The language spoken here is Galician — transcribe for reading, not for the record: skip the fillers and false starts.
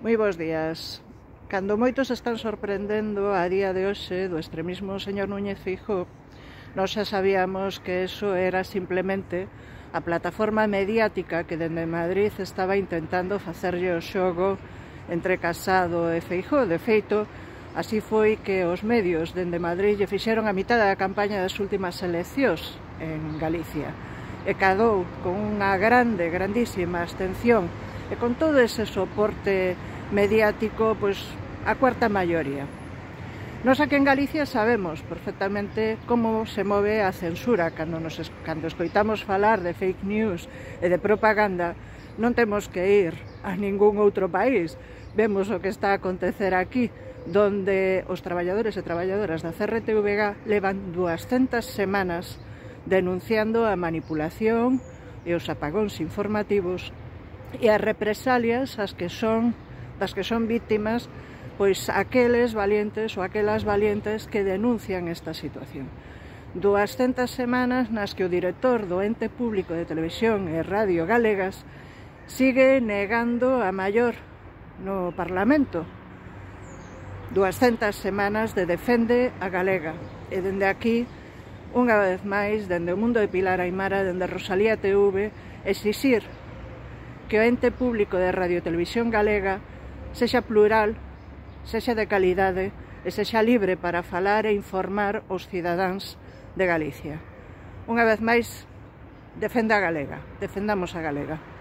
Moi bons días. Cando moitos están sorprendendo a día de hoxe do extremismo señor Núñez Feijóo, nós xa sabíamos que eso era simplemente a plataforma mediática que dende Madrid estaba intentando facerlle o xogo entre Casado e Feijóo. De feito, así foi que os medios dende Madrid lle fixeron a mitad da campaña das últimas eleccións en Galicia e cadou con unha grandísima abstención e con todo ese soporte mediático, pois a cuarta maioría. Nós aquí en Galicia sabemos perfectamente como se move a censura. Cando escoitamos falar de fake news e de propaganda, non temos que ir a ningún outro país. Vemos o que está a acontecer aquí, donde os traballadores e traballadoras da CRTVG levan 200 semanas denunciando a manipulación e os apagóns informativos e as represalias das que son vítimas pois aqueles valientes ou aquelas valientes que denuncian esta situación. 200 semanas nas que o director do ente público de televisión e radio galegas sigue negando a maior no Parlamento. 200 semanas de defende a galega. E dende aquí, unha vez máis, dende o mundo de Pilar Aimara, dende Rosalía TV, exixir que o ente público de radio e televisión galega sexa plural, sexa de calidade e sexa libre para falar e informar os cidadáns de Galicia. Unha vez máis, defenda a galega, defendamos a galega.